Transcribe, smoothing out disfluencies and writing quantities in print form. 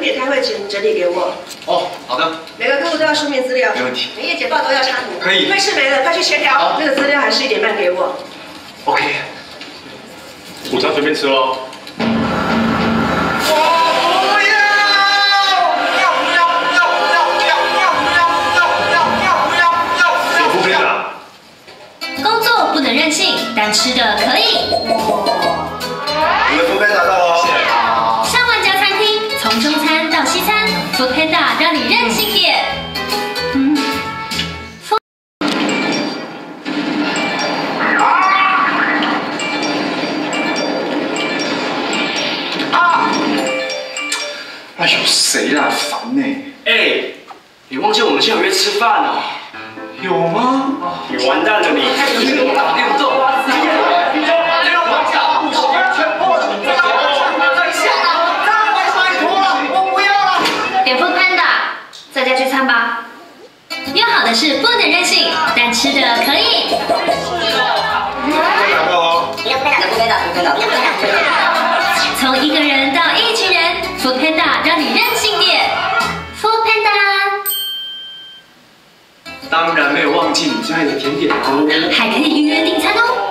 别开会前整理给我。 哦，好的。 每个客户都要书面资料， 没问题。 每页简报都要插图。 可以。 会事没了，快去协调。 好， 这个资料还是1点半给我。 OK。 午餐随便吃喽。 不能任性，但吃的可以。 你的福杯拿到了，谢谢。 上万家餐厅，从中餐到西餐，Food Panda 让你任性点。 哎呦，谁啦？烦呢！ 哎，你忘记我们今天有约吃饭哦？ 有吗？ 你完蛋了你！ 点 Food Panda， 在家聚餐吧。约好的是不能任性，但吃的可以。 拿到哦。 从一个人到一群人 ，Food Panda 让你任性点。Food Panda。 当然没有忘记你最爱的甜点哦， 还可以预约订餐哦。